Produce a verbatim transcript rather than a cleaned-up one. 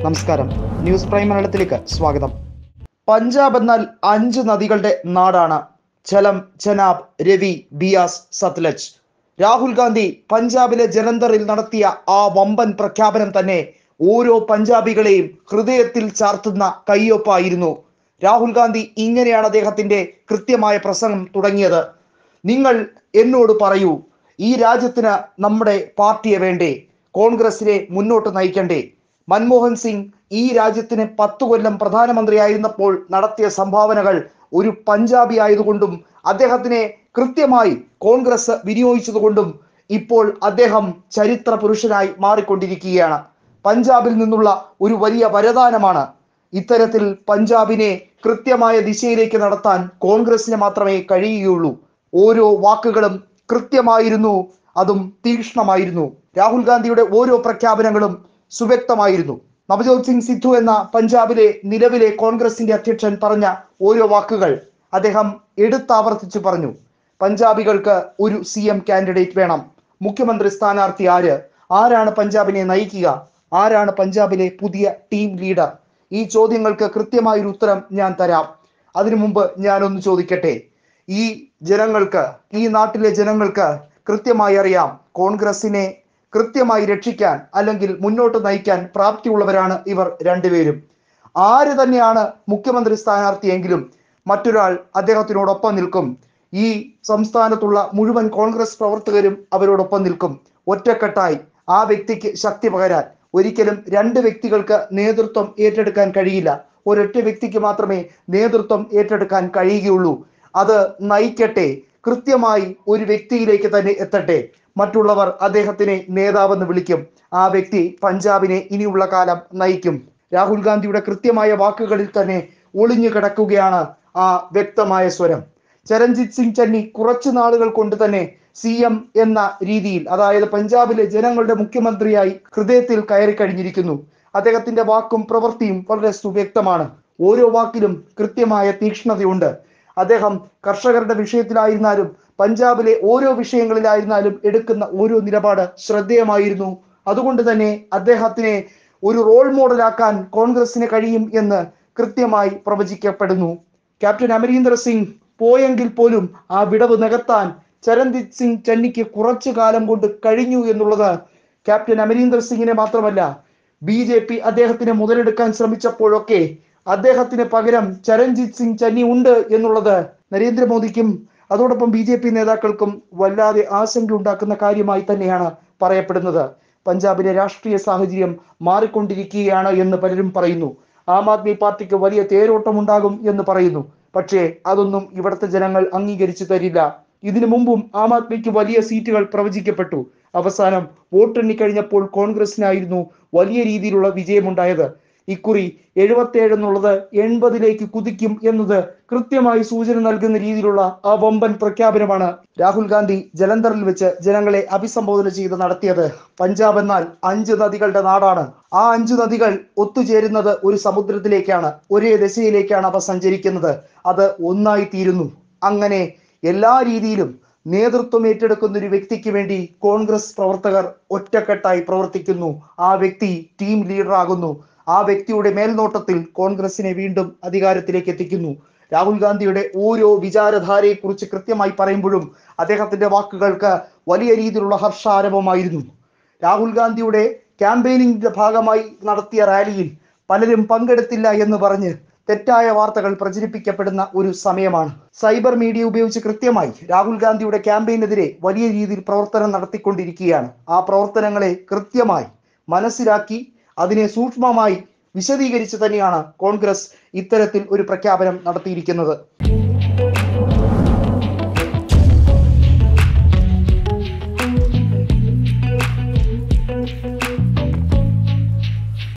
നമസ്കാരം, news prime മലയാളത്തിലേക്ക് സ്വാഗതം. പഞ്ചാബ് എന്നാൽ അഞ്ച് നദികളുടെ നാടാണ്. ഝലം, ചെനാബ്, രവി, ബിയാസ്, സത്ലജ്. രാഹുൽ ഗാന്ധി പഞ്ചാബിലെ ജലന്ധറിൽ നടത്തിയ ആ വമ്പൻ പ്രഖ്യാപനം തന്നെ ഓരോ പഞ്ചാബികളെയും ഹൃദയത്തിൽ ചാർത്തുന്ന കയ്യൊപ്പായിരുന്നു. രാഹുൽ ഗാന്ധി ഇങ്ങനെയാണ് അദ്ദേഹത്തിന്റെ കൃത്യമായ പ്രസംഗം തുടങ്ങിയത്. നിങ്ങൾ എന്നോട് പറയൂ, ഈ രാജ്യത്തിന് നമ്മുടെ പാർട്ടിയെ വേണ്ടേ? കോൺഗ്രസിനെ മുന്നോട്ട് നയിക്കണ്ടേ? മൻമോഹൻ സിംഗ് ഈ രാജ്യത്തിന് പത്തു കൊല്ലം പ്രധാനമന്ത്രിയായിരുന്നപ്പോൾ നടത്തിയ സംഭാവനകൾ ഒരു പഞ്ചാബി ആയതുകൊണ്ടും അദ്ദേഹത്തിനെ കൃത്യമായി കോൺഗ്രസ് വിനിയോഗിച്ചതുകൊണ്ടും ഇപ്പോൾ അദ്ദേഹം ചരിത്ര പുരുഷനായി മാറിക്കൊണ്ടിരിക്കുകയാണ്. പഞ്ചാബിൽ നിന്നുള്ള ഒരു വലിയ വരദാനമാണ്. ഇത്തരത്തിൽ പഞ്ചാബിനെ കൃത്യമായ ദിശയിലേക്ക് നടത്താൻ കോൺഗ്രസിന് മാത്രമേ കഴിയുകയുള്ളൂ. ഓരോ വാക്കുകളും കൃത്യമായിരുന്നു, അതും തീക്ഷ്ണമായിരുന്നു. രാഹുൽ ഗാന്ധിയുടെ ഓരോ പ്രഖ്യാപനങ്ങളും സുവ്യക്തമായിരുന്നു. നവജോത് സിംഗ് സിദ്ധു എന്ന പഞ്ചാബിലെ നിലവിലെ കോൺഗ്രസിന്റെ അധ്യക്ഷൻ പറഞ്ഞ ഓരോ വാക്കുകൾ അദ്ദേഹം എടുത്താവർത്തിച്ചു പറഞ്ഞു. പഞ്ചാബികൾക്ക് ഒരു സി എം കാൻഡിഡേറ്റ് വേണം. മുഖ്യമന്ത്രി സ്ഥാനാർത്ഥി ആര്? ആരാണ് പഞ്ചാബിനെ നയിക്കുക? ആരാണ് പഞ്ചാബിലെ പുതിയ ടീം ലീഡർ? ഈ ചോദ്യങ്ങൾക്ക് കൃത്യമായൊരു ഉത്തരം ഞാൻ തരാം. അതിനു മുമ്പ് ഞാനൊന്ന് ചോദിക്കട്ടെ, ഈ ജനങ്ങൾക്ക്, ഈ നാട്ടിലെ ജനങ്ങൾക്ക് കൃത്യമായി അറിയാം കോൺഗ്രസിനെ കൃത്യമായി രക്ഷിക്കാൻ അല്ലെങ്കിൽ മുന്നോട്ട് നയിക്കാൻ പ്രാപ്തിയുള്ളവരാണ് ഇവർ രണ്ടുപേരും. ആര് തന്നെയാണ് മുഖ്യമന്ത്രി സ്ഥാനാർത്ഥിയെങ്കിലും മറ്റൊരാൾ അദ്ദേഹത്തിനോടൊപ്പം നിൽക്കും. ഈ സംസ്ഥാനത്തുള്ള മുഴുവൻ കോൺഗ്രസ് പ്രവർത്തകരും അവരോടൊപ്പം നിൽക്കും. ഒറ്റക്കെട്ടായി ആ വ്യക്തിക്ക് ശക്തി പകരാൻ. ഒരിക്കലും രണ്ട് വ്യക്തികൾക്ക് നേതൃത്വം ഏറ്റെടുക്കാൻ കഴിയില്ല. ഒരൊറ്റ വ്യക്തിക്ക് മാത്രമേ നേതൃത്വം ഏറ്റെടുക്കാൻ കഴിയുകയുള്ളൂ. അത് നയിക്കട്ടെ, കൃത്യമായി ഒരു വ്യക്തിയിലേക്ക് തന്നെ എത്തട്ടെ. മറ്റുള്ളവർ അദ്ദേഹത്തിനെ നേതാവെന്ന് വിളിക്കും. ആ വ്യക്തി പഞ്ചാബിനെ ഇനിയുള്ള കാലം നയിക്കും. രാഹുൽ ഗാന്ധിയുടെ കൃത്യമായ വാക്കുകളിൽ തന്നെ ഒളിഞ്ഞു കിടക്കുകയാണ് ആ വ്യക്തമായ സ്വരം. ചരൺജിത് സിംഗ് ചന്നി കുറച്ചു നാളുകൾ കൊണ്ട് തന്നെ സി എം എന്ന രീതിയിൽ, അതായത് പഞ്ചാബിലെ ജനങ്ങളുടെ മുഖ്യമന്ത്രിയായി ഹൃദയത്തിൽ കയറി കഴിഞ്ഞിരിക്കുന്നു. അദ്ദേഹത്തിന്റെ വാക്കും പ്രവൃത്തിയും വളരെ സുവ്യക്തമാണ്. ഓരോ വാക്കിലും കൃത്യമായ തീക്ഷ്ണതയുണ്ട്. അദ്ദേഹം കർഷകരുടെ വിഷയത്തിലായിരുന്നാലും പഞ്ചാബിലെ ഓരോ വിഷയങ്ങളിലായിരുന്നാലും എടുക്കുന്ന ഓരോ നിലപാട് ശ്രദ്ധേയമായിരുന്നു. അതുകൊണ്ട് തന്നെ അദ്ദേഹത്തിനെ ഒരു റോൾ മോഡലാക്കാൻ കോൺഗ്രസിന് കഴിയും എന്ന് കൃത്യമായി പ്രവചിക്കപ്പെടുന്നു. ക്യാപ്റ്റൻ അമരീന്ദർ സിംഗ് പോയെങ്കിൽ പോലും ആ വിടവ് നികത്താൻ ചരൺജിത് സിംഗ് ചന്നിക്ക് കുറച്ചു കാലം കൊണ്ട് കഴിഞ്ഞു എന്നുള്ളത് ക്യാപ്റ്റൻ അമരീന്ദർ സിംഗിനെ മാത്രമല്ല, ബി ജെ പി അദ്ദേഹത്തിനെ മുതലെടുക്കാൻ ശ്രമിച്ചപ്പോഴൊക്കെ അദ്ദേഹത്തിന് പകരം ചരൺജിത് സിംഗ് ചന്നി ഉണ്ട് എന്നുള്ളത് നരേന്ദ്രമോദിക്കും അതോടൊപ്പം ബി ജെ പി നേതാക്കൾക്കും വല്ലാതെ ആശങ്ക ഉണ്ടാക്കുന്ന കാര്യമായി തന്നെയാണ് പറയപ്പെടുന്നത്. പഞ്ചാബിലെ രാഷ്ട്രീയ സാഹചര്യം മാറിക്കൊണ്ടിരിക്കുകയാണ് എന്ന് പലരും പറയുന്നു. ആം ആദ്മി പാർട്ടിക്ക് വലിയ തേരോട്ടം ഉണ്ടാകും എന്ന് പറയുന്നു. പക്ഷേ അതൊന്നും ഇവിടുത്തെ ജനങ്ങൾ അംഗീകരിച്ചു തരില്ല. ഇതിനു മുമ്പും ആം ആദ്മിക്ക് വലിയ സീറ്റുകൾ പ്രവചിക്കപ്പെട്ടു. അവസാനം വോട്ടെണ്ണി കഴിഞ്ഞപ്പോൾ കോൺഗ്രസിനായിരുന്നു വലിയ രീതിയിലുള്ള വിജയമുണ്ടായത്. ഇക്കുറി എഴുപത്തിയേഴ് എന്നുള്ളത് എൺപതിലേക്ക് കുതിക്കും എന്നത് കൃത്യമായി സൂചന നൽകുന്ന രീതിയിലുള്ള ആ വമ്പൻ പ്രഖ്യാപനമാണ് രാഹുൽ ഗാന്ധി ജലന്ധറിൽ വെച്ച് ജനങ്ങളെ അഭിസംബോധന ചെയ്ത് നടത്തിയത്. പഞ്ചാബ് എന്നാൽ അഞ്ച് നദികളുടെ നാടാണ്. ആ അഞ്ചു നദികൾ ഒത്തുചേരുന്നത് ഒരു സമുദ്രത്തിലേക്കാണ്. ഒരേ ദിശയിലേക്കാണ് അവ സഞ്ചരിക്കുന്നത്. അത് ഒന്നായി തീരുന്നു. അങ്ങനെ എല്ലാ രീതിയിലും നേതൃത്വം ഏറ്റെടുക്കുന്ന ഒരു വ്യക്തിക്ക് വേണ്ടി കോൺഗ്രസ് പ്രവർത്തകർ ഒറ്റക്കെട്ടായി പ്രവർത്തിക്കുന്നു. ആ വ്യക്തി ടീം ലീഡർ ആകുന്നു. ആ വ്യക്തിയുടെ മേൽനോട്ടത്തിൽ കോൺഗ്രസിനെ വീണ്ടും അധികാരത്തിലേക്ക് എത്തിക്കുന്നു. രാഹുൽ ഗാന്ധിയുടെ ഓരോ വിചാരധാരയെ കുറിച്ച് കൃത്യമായി പറയുമ്പോഴും അദ്ദേഹത്തിന്റെ വാക്കുകൾക്ക് വലിയ രീതിയിലുള്ള ഹർഷാരവമായിരുന്നു. രാഹുൽ ഗാന്ധിയുടെ ക്യാമ്പയിനിന്റെ ഭാഗമായി നടത്തിയ റാലിയിൽ പലരും പങ്കെടുത്തില്ല എന്ന് പറഞ്ഞ് തെറ്റായ വാർത്തകൾ പ്രചരിപ്പിക്കപ്പെടുന്ന ഒരു സമയമാണ്. സൈബർ മീഡിയ ഉപയോഗിച്ച് കൃത്യമായി രാഹുൽ ഗാന്ധിയുടെ ക്യാമ്പയിനെതിരെ വലിയ രീതിയിൽ പ്രവർത്തനം നടത്തിക്കൊണ്ടിരിക്കുകയാണ്. ആ പ്രവർത്തനങ്ങളെ കൃത്യമായി മനസ്സിലാക്കി അതിനെ സൂക്ഷ്മമായി വിശദീകരിച്ച് തന്നെയാണ് കോൺഗ്രസ് ഇത്തരത്തിൽ ഒരു പ്രഖ്യാപനം നടത്തിയിരിക്കുന്നത്.